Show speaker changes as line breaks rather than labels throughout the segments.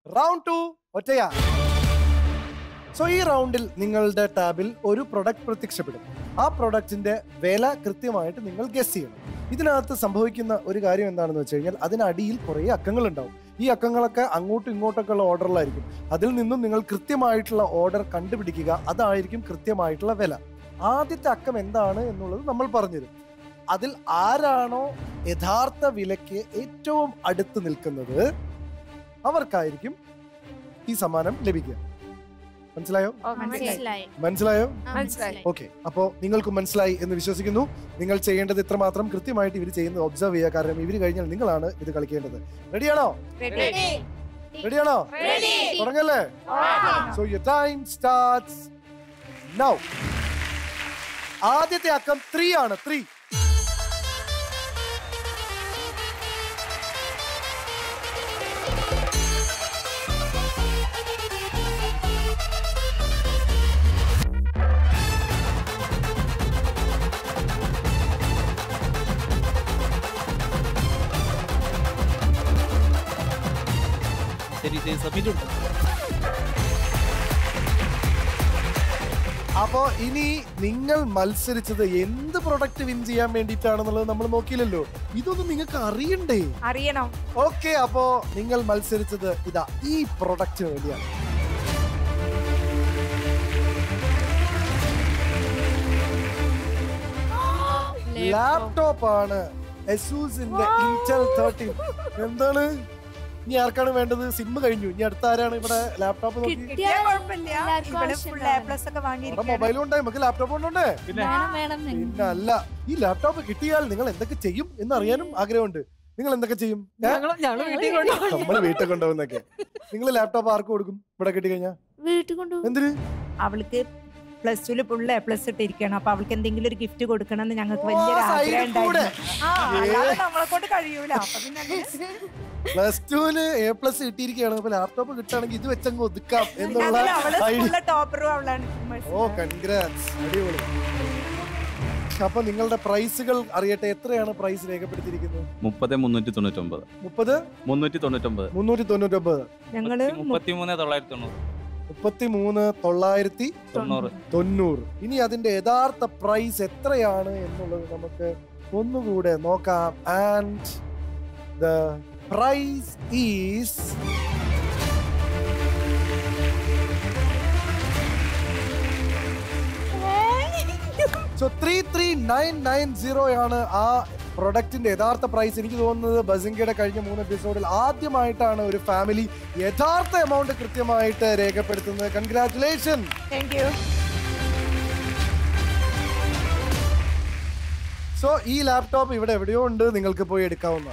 Round 2 ഒറ്റയാ. So ഈ റൗണ്ടിൽ നിങ്ങളുടെ ടാബിൽ ഒരു പ്രൊഡക്റ്റ് പ്രത്യക്ഷപ്പെടും. ആ പ്രൊഡക്റ്റിന്റെ വില കൃത്യമായിട്ട് നിങ്ങൾ ഗസ് ചെയ്യണം. ഇതിനകത്ത് സംഭവിക്കുന്ന ഒരു കാര്യം എന്താണെന്ന് വെച്ച് കഴിഞ്ഞാൽ അതിനടിയിൽ കുറേ അക്കങ്ങൾ ഉണ്ടാവും. ഈ അക്കങ്ങളൊക്കെ അങ്ങോട്ടും ഇങ്ങോട്ടൊക്കെ ഉള്ള ഓർഡറിലായിരിക്കും. അതിൽ നിന്നും നിങ്ങൾ കൃത്യമായിട്ടുള്ള ഓർഡർ കണ്ടുപിടിക്കുക. അതായിരിക്കും കൃത്യമായിട്ടുള്ള വില. ആദ്യത്തെ അക്കം എന്താണ് എന്നുള്ളത് നമ്മൾ പറഞ്ഞുതരും. അതിൽ ആരാണോ യഥാർത്ഥ വിലയ്ക്ക് ഏറ്റവും അടുത്ത് നിൽക്കുന്നത് അവർക്കായിരിക്കും ഈ സമ്മാനം ലഭിക്കുക. മനസ്സിലായോ? മനസ്സിലായോ? ഓക്കെ, അപ്പോ നിങ്ങൾക്ക് മനസ്സിലായി എന്ന് വിശ്വസിക്കുന്നു. നിങ്ങൾ ചെയ്യേണ്ടത് ഇത്രമാത്രം കൃത്യമായിട്ട് ഇവർ ചെയ്യുന്നത് ഒബ്സർവ് ചെയ്യുക. കാരണം ഇവർ കഴിഞ്ഞാൽ നിങ്ങളാണ് ഇത് കളിക്കേണ്ടത്. റെഡിയാണോ? റെഡിയാണോ? തുടങ്ങല്ലേ? So your time starts now. ആദ്യത്തെ അക്കം 3 ആണ്. 3. അപ്പോ ഇനി നിങ്ങൾ മത്സരിച്ചത് എന്ത് പ്രൊഡക്റ്റ് വിൻ ചെയ്യാൻ വേണ്ടിയിട്ടാണെന്നുള്ളത് നമ്മൾ നോക്കിയില്ലല്ലോ. ഇതൊന്നും നിങ്ങൾക്ക് അറിയണ്ടേ?
അറിയണം.
ഓക്കെ, അപ്പോ നിങ്ങൾ മത്സരിച്ചത് ഇതാ ഈ പ്രൊഡക്റ്റിന് വേണ്ടിയാണ്. ലാപ്ടോപ്പ് ആണ്. എസൂസിന്റെ ഇന്റൽ 13. എന്താണ് ഇനി ആർക്കാണ് വേണ്ടത്? സിം കഴിഞ്ഞു. ഇനി അടുത്ത ആരാണ് ഇവിടെ ലാപ്ടോപ്പ് നോക്കി? മൊബൈലും ഉണ്ട്, നമുക്ക് ലാപ്ടോപ്പ് ഉണ്ടേ. പിന്നെ അല്ല, ഈ ലാപ്ടോപ്പ് കിട്ടിയാൽ നിങ്ങൾ എന്തൊക്കെ ചെയ്യും എന്ന് അറിയാനും ആഗ്രഹമുണ്ട്. നിങ്ങൾ എന്തൊക്കെ ചെയ്യും? നമ്മൾ വീട്ടിൽ കൊണ്ടുപോകുന്നൊക്കെ. നിങ്ങൾ ലാപ്ടോപ്പ് ആർക്ക് കൊടുക്കും ഇവിടെ കിട്ടി കഴിഞ്ഞാൽ? എന്തിന്?
അവൾക്ക് +2 ഫുൾ A+ ഇട്ടിരിക്കണം. അപ്പൊ അവൾക്ക് എന്തെങ്കിലും ഒരു ഗിഫ്റ്റ് കൊടുക്കണം എന്ന് ഞങ്ങൾക്ക് വലിയൊരു ആഗ്രഹം ഉണ്ടായിരുന്നു. നമ്മളെ കൊണ്ട് കഴിയൂല.
+2 A+ കിട്ടിയിരിക്കുകയാണ്. അപ്പൊ ലാപ്ടോപ്പ് കിട്ടുകയാണെങ്കിൽ ഇത് വെച്ചങ്ങ് ഒതുക്കാം എന്നുള്ള. ഓ, കൺഗ്രാറ്റ്സ്, അടിപൊളി. അപ്പൊ നിങ്ങളുടെ പ്രൈസുകൾ അറിയട്ടെ. എത്രയാണ് പ്രൈസ് രേഖപ്പെടുത്തിയിരിക്കുന്നത്?
30,399.
30,399.
ഞങ്ങള്
33,990. ഇനി അതിന്റെ യഥാർത്ഥ പ്രൈസ് എത്രയാണ് എന്നുള്ളത് നമുക്ക് ഒന്നുകൂടെ നോക്കാം. And the price is so 33,990 ആണ് ആ പ്രൊഡക്റ്റിന്റെ യഥാർത്ഥ പ്രൈസ്. എനിക്ക് തോന്നുന്നത് ബസിംഗയുടെ കഴിഞ്ഞ 3 എപ്പിസോഡിൽ ആദ്യമായിട്ടാണ് ഒരു ഫാമിലി യഥാർത്ഥ എമൗണ്ട് കൃത്യമായിട്ട് രേഖപ്പെടുത്തുന്നത്. കൺഗ്രാറ്റുലേഷൻ. സോ ഈ ലാപ്ടോപ്പ് ഇവിടെ എവിടെയോ ഉണ്ട്, നിങ്ങൾക്ക് പോയി എടുക്കാവുന്ന.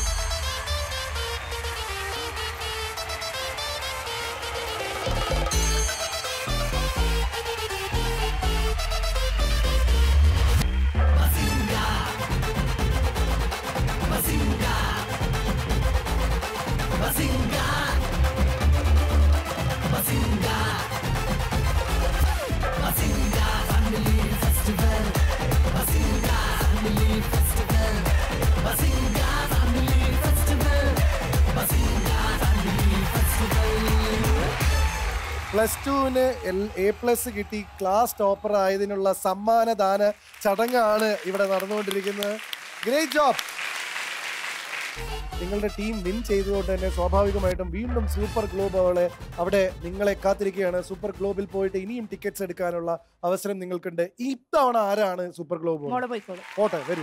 +2 A+ കിട്ടി. ക്ലാസ് ടോപ്പർ ആയതിനുള്ള സമ്മാനദാന ചടങ്ങാണ് ഇവിടെ നടന്നുകൊണ്ടിരിക്കുന്നത്. Great job. നിങ്ങളുടെ ടീം വിൻ ചെയ്തതുകൊണ്ട് തന്നെ സ്വാഭാവികമായിട്ടും വീണ്ടും സൂപ്പർ ഗ്ലോബ് അവിടെ നിങ്ങളെ കാത്തിരിക്കുകയാണ്. സൂപ്പർ ഗ്ലോബിൽ പോയിട്ട് ഇനിയും ടിക്കറ്റ്സ് എടുക്കാനുള്ള അവസരം നിങ്ങൾക്കുണ്ട്. ഇത്തവണ ആരാണ് സൂപ്പർ ഗ്ലോബ്? പോട്ടെ, വരൂ.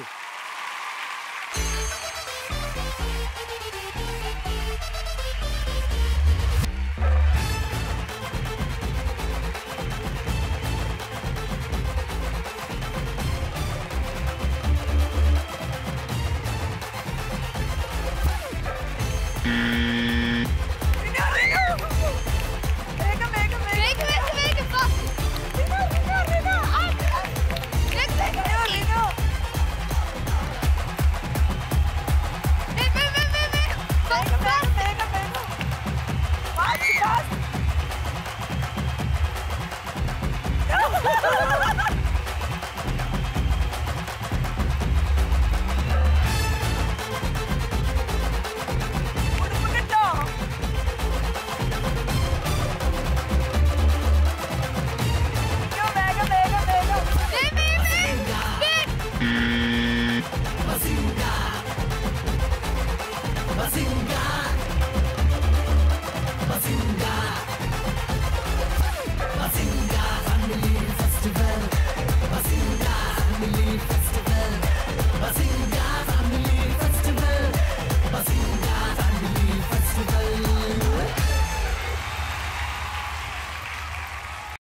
ടാബ്